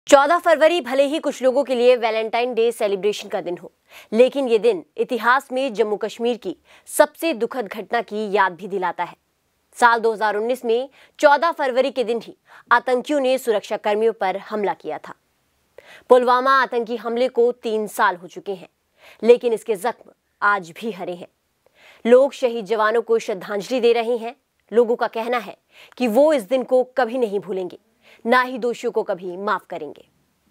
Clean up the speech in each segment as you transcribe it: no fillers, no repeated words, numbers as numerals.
14 फरवरी भले ही कुछ लोगों के लिए वैलेंटाइन डे सेलिब्रेशन का दिन हो, लेकिन ये दिन इतिहास में जम्मू कश्मीर की सबसे दुखद घटना की याद भी दिलाता है। साल 2019 में 14 फरवरी के दिन ही आतंकियों ने सुरक्षा कर्मियों पर हमला किया था। पुलवामा आतंकी हमले को 3 साल हो चुके हैं, लेकिन इसके जख्म आज भी हरे हैं। लोग शहीद जवानों को श्रद्धांजलि दे रहे हैं। लोगों का कहना है कि वो इस दिन को कभी नहीं भूलेंगे, ना ही दोषियों को कभी माफ करेंगे।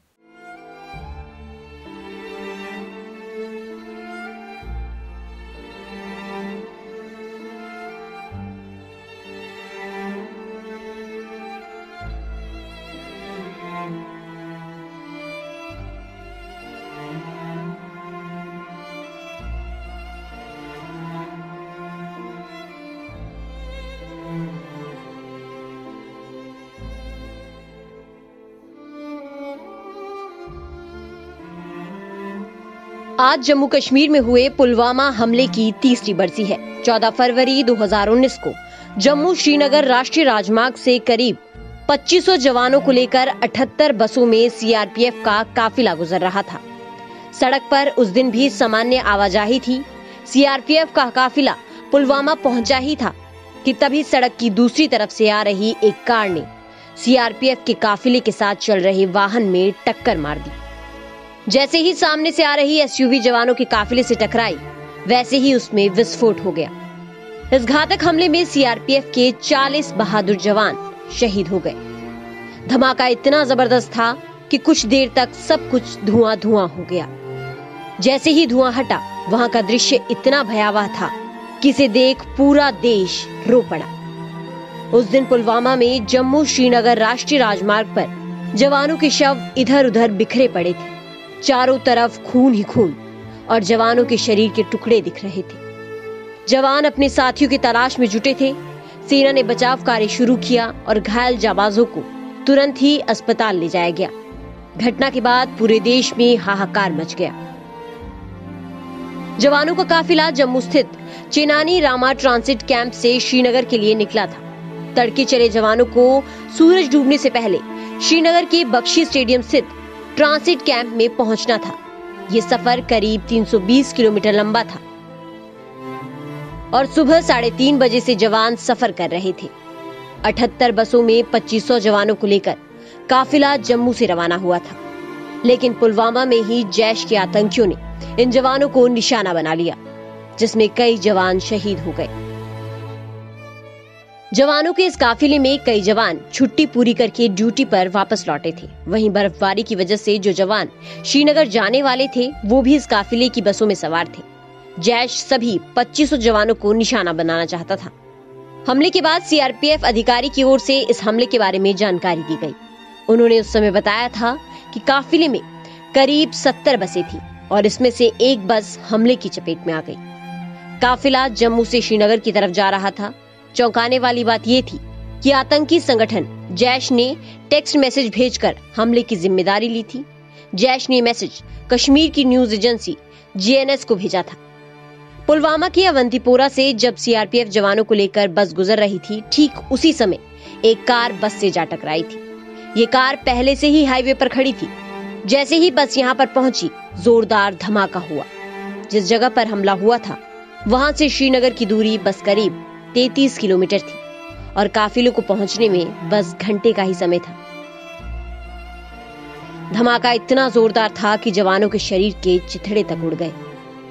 आज जम्मू कश्मीर में हुए पुलवामा हमले की तीसरी बरसी है। 14 फरवरी 2019 को जम्मू श्रीनगर राष्ट्रीय राजमार्ग से करीब 2500 जवानों को लेकर 78 बसों में सीआरपीएफ का काफिला गुजर रहा था। सड़क पर उस दिन भी सामान्य आवाजाही थी। सीआरपीएफ का काफिला पुलवामा पहुंचा ही था कि तभी सड़क की दूसरी तरफ से आ रही एक कार ने सीआरपीएफ के काफिले के साथ चल रहे वाहन में टक्कर मार दी। जैसे ही सामने से आ रही एसयूवी जवानों के काफिले से टकराई, वैसे ही उसमें विस्फोट हो गया। इस घातक हमले में सीआरपीएफ के 40 बहादुर जवान शहीद हो गए। धमाका इतना जबरदस्त था कि कुछ देर तक सब कुछ धुआं धुआं हो गया। जैसे ही धुआं हटा, वहां का दृश्य इतना भयावह था कि इसे देख पूरा देश रो पड़ा। उस दिन पुलवामा में जम्मू श्रीनगर राष्ट्रीय राजमार्ग पर जवानों के शव इधर उधर बिखरे पड़े थे। चारों तरफ खून ही खून और जवानों के शरीर के टुकड़े दिख रहे थे। जवान अपने साथियों की तलाश में जुटे थे। सेना ने बचाव कार्य शुरू किया और घायल जाबाजों को तुरंत ही अस्पताल ले जाया गया। घटना के बाद पूरे देश में हाहाकार मच गया। जवानों का काफिला जम्मू स्थित चेनानी रामा ट्रांसिट कैंप से श्रीनगर के लिए निकला था। तड़के चले जवानों को सूरज डूबने से पहले श्रीनगर के बख्शी स्टेडियम स्थित ट्रांसिट कैंप में पहुंचना था। ये सफर करीब 320 किलोमीटर लंबा था और सुबह 3:30 बजे से जवान सफर कर रहे थे। 78 बसों में 2500 जवानों को लेकर काफिला जम्मू से रवाना हुआ था, लेकिन पुलवामा में ही जैश के आतंकियों ने इन जवानों को निशाना बना लिया, जिसमें कई जवान शहीद हो गए। जवानों के इस काफिले में कई जवान छुट्टी पूरी करके ड्यूटी पर वापस लौटे थे। वहीं बर्फबारी की वजह से जो जवान श्रीनगर जाने वाले थे, वो भी इस काफिले की बसों में सवार थे। जैश सभी 2500 जवानों को निशाना बनाना चाहता था। हमले के बाद सीआरपीएफ अधिकारी की ओर से इस हमले के बारे में जानकारी दी गई। उन्होंने उस समय बताया था कि काफिले में करीब 70 बसें थी और इसमें से एक बस हमले की चपेट में आ गई। काफिला जम्मू से श्रीनगर की तरफ जा रहा था। चौंकाने वाली बात यह थी कि आतंकी संगठन जैश ने टेक्स्ट मैसेज भेजकर हमले की जिम्मेदारी ली थी। जैश ने मैसेज कश्मीर की न्यूज एजेंसी जेएनएस को भेजा था। पुलवामा के अवंतीपोरा से जब सीआरपीएफ जवानों को लेकर बस गुजर रही थी, ठीक उसी समय एक कार बस से जा टकराई थी। ये कार पहले से ही हाईवे पर खड़ी थी। जैसे ही बस यहाँ पर पहुंची, जोरदार धमाका हुआ। जिस जगह पर हमला हुआ था, वहां से श्रीनगर की दूरी बस करीब 33 किलोमीटर थी और काफिले को पहुंचने में बस घंटे का ही समय था। धमाका इतना जोरदार था कि जवानों के शरीर के चिथड़े तक उड़ गए।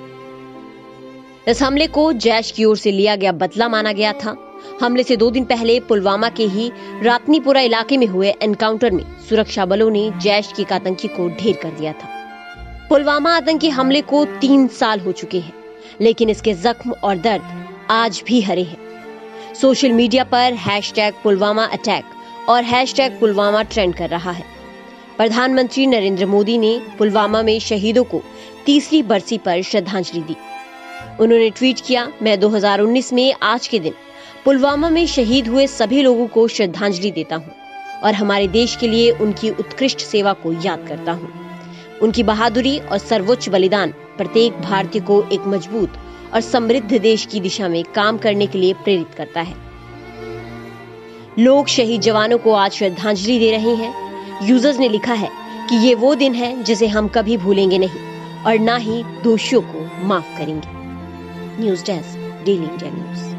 इस हमले को जैश की ओर से लिया गया बदला माना गया था। हमले से 2 दिन पहले पुलवामा के ही रातनीपुरा इलाके में हुए एनकाउंटर में सुरक्षा बलों ने जैश के एक आतंकी को ढेर कर दिया था। पुलवामा आतंकी हमले को 3 साल हो चुके हैं, लेकिन इसके जख्म और दर्द आज भी हरे हैं। सोशल मीडिया पर #पुलवामा अटैक और #पुलवामा ट्रेंड कर रहा है। प्रधानमंत्री नरेंद्र मोदी ने पुलवामा में शहीदों को तीसरी बरसी पर श्रद्धांजलि दी। उन्होंने ट्वीट किया, मैं 2019 में आज के दिन पुलवामा में शहीद हुए सभी लोगों को श्रद्धांजलि देता हूँ और हमारे देश के लिए उनकी उत्कृष्ट सेवा को याद करता हूँ। उनकी बहादुरी और सर्वोच्च बलिदान प्रत्येक भारतीय को एक मजबूत और समृद्ध देश की दिशा में काम करने के लिए प्रेरित करता है। लोग शहीद जवानों को आज श्रद्धांजलि दे रहे हैं। यूजर्स ने लिखा है कि ये वो दिन है जिसे हम कभी भूलेंगे नहीं और ना ही दोषियों को माफ करेंगे। News desk, daily India news.